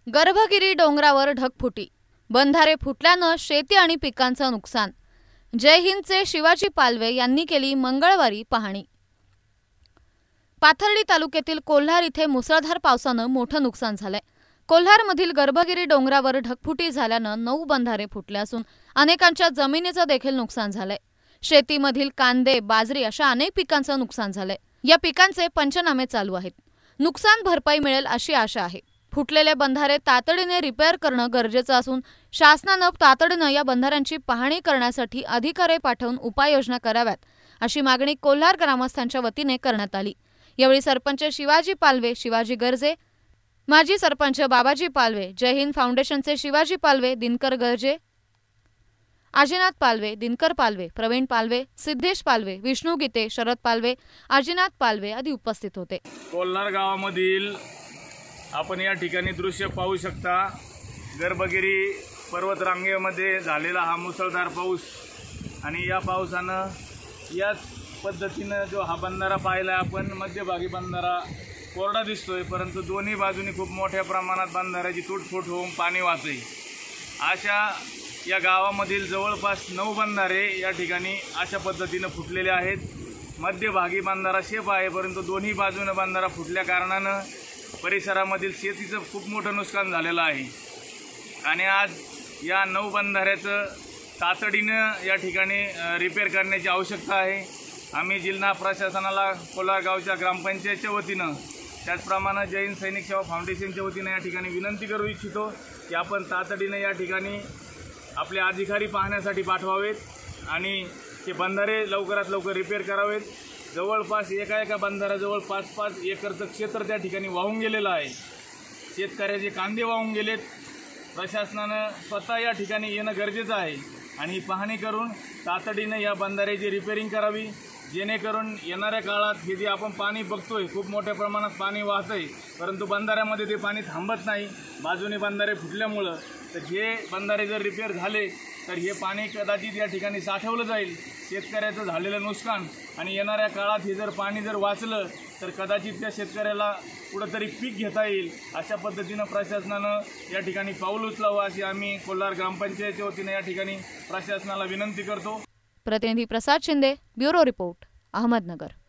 गर्भगिरी डोंगरावर ढगफुटी, बंधारे फुटल्यानं शेती आणि पिकांचं नुकसान। जय हिंदचे शिवाजी पालवे यांनी केली मंगळवारी पाहणी। पाथर्डी तालुक्यातील कोल्हार इथे मुसळधार पावसानं मोठं नुकसान झालंय। कोल्हारमधील गर्भगिरी डोंगरावर ढगफुटी झाल्यानं 9 बंधारे फुटले असून अनेकांच्या जमिनीचं देखील नुकसान झालंय। शेतीमधील कांदे, बाजरी अशा अनेक पिकांचं नुकसान झालंय। या पिकांचे पंचनामे चालू आहेत। नुकसान भरपाई मिळेल अशी आशा आहे। फुटलेले बंधारे तातडीने रिपेअर करणं गरजेचं असून शासनानं तातडीनं या बंधाऱ्यांची पाहणी करण्यासाठी अधिकारी पाठवून उपाययोजना कराव्यात अशी मागणी कोल्हार ग्रामस्थांच्या वतीने करण्यात आली। यावेळी सरपंच शिवाजी पालवे, शिवाजी गर्जे, माजी सरपंच बाबाजी पालवे, जय हिंद फाउंडेशनचे शिवाजी पालवे, दिनकर गर्जे, आजीनाथ पालवे, दिनकर पालवे, प्रवीण पालवे, सिद्धेश पालवे, विष्णू गीते, शरद पालवे, आजीनाथ पालवे आदी उपस्थित होते। कोल्हार गावामधील आपण या ठिकाणी दृश्य पाहू शकता। गर्भगिरी पर्वतरांगेमध्ये झालेला हा मुसळधार पाऊस आणि या पावसानं याच पद्धतीनं जो हा बंधारा पाहिला आपण, मध्यभागी बंधारा कोरडा दिसतोय, परंतु दोन्ही बाजूनी खूप मोठ्या प्रमाणात बंधाऱ्याची तुटफूट होऊन पाणी वाहतंय। अशा या गावामधील जवळपास 9 बंधारे या ठिकाणी अशा पद्धतीनं फुटलेले आहेत। मध्यभागी बंधारा शेप आहे, परंतु दोन्ही बाजूने बंधारा फुटल्या कारणानं परिसरामधील शेतीचं खूप मोठं नुकसान झालेलं आहे। आणि आज या 9 बंधाऱ्याचं तातडीनं या ठिकाणी रिपेअर करण्याची आवश्यकता आहे। आम्ही जिल्हा प्रशासनाला कोल्हार गावच्या ग्रामपंचायतच्या वतीनं, त्याचप्रमाणे जय हिंद सैनिक सेवा फाउंडेशनच्या वतीनं या ठिकाणी विनंती करू इच्छितो की आपण तातडीनं या ठिकाणी आपले अधिकारी पाहण्यासाठी पाठवावेत आणि ते बंधारे लवकरात लवकर रिपेअर करावेत। जवळपास एका बंधाऱ्याजवळ 5-5 एकरचं क्षेत्र त्या ठिकाणी वाहून गेलेलं आहे। शेतकऱ्याचे कांदे वाहून गेलेत। प्रशासनानं स्वतः या ठिकाणी येणं गरजेचं आहे आणि पाहणी करून तातडीनं या बंधाऱ्याची रिपेअरिंग करावी, जेणेकरून येणाऱ्या काळात हे जे आपण पाणी बघतोय खूप मोठ्या प्रमाणात पाणी वाहतंय, परंतु बंधाऱ्यामध्ये ते पाणी थांबत नाही। बाजूने बंधारे फुटल्यामुळं तर हे बंधारे जर रिपेअर झाले तर हे पाणी कदाचित या ठिकाणी साठवलं जाईल। शेतकऱ्याचं झालेलं नुकसान आणि येणाऱ्या काळात हे जर पाणी जर वाचलं तर कदाचित त्या शेतकऱ्याला कुठंतरी पीक घेता येईल। अशा पद्धतीनं प्रशासनानं या ठिकाणी पाऊल उचलावं अशी आम्ही कोल्हार ग्रामपंचायतच्या वतीने या ठिकाणी प्रशासनाला विनंती करतो। प्रतिनिधी प्रसाद शिंदे, ब्युरो रिपोर्ट, अहमदनगर।